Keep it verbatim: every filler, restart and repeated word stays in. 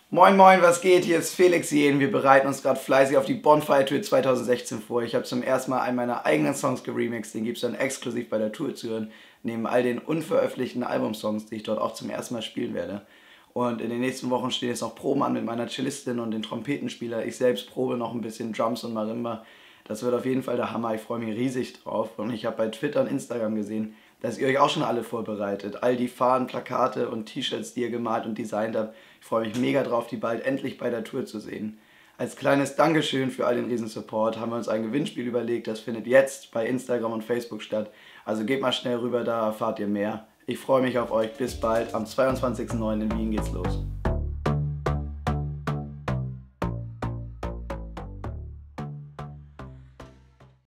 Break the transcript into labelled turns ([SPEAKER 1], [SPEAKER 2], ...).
[SPEAKER 1] Moin moin, was geht? Hier ist Felix Jähn. Wir bereiten uns gerade fleißig auf die Bonfire Tour zwanzig sechzehn vor. Ich habe zum ersten Mal einen meiner eigenen Songs geremixed, den gibt es dann exklusiv bei der Tour zu hören, neben all den unveröffentlichten Albumsongs, die ich dort auch zum ersten Mal spielen werde. Und in den nächsten Wochen stehen jetzt noch Proben an mit meiner Cellistin und den Trompetenspieler. Ich selbst probe noch ein bisschen Drums und Marimba. Das wird auf jeden Fall der Hammer, ich freue mich riesig drauf. Und ich habe bei Twitter und Instagram gesehen, dass ihr euch auch schon alle vorbereitet. All die Fahnen, Plakate und T-Shirts, die ihr gemalt und designt habt. Ich freue mich mega drauf, die bald endlich bei der Tour zu sehen. Als kleines Dankeschön für all den riesen Support haben wir uns ein Gewinnspiel überlegt. Das findet jetzt bei Instagram und Facebook statt. Also geht mal schnell rüber, da erfahrt ihr mehr. Ich freue mich auf euch. Bis bald. Am zweiundzwanzigsten neunten in Wien geht's los.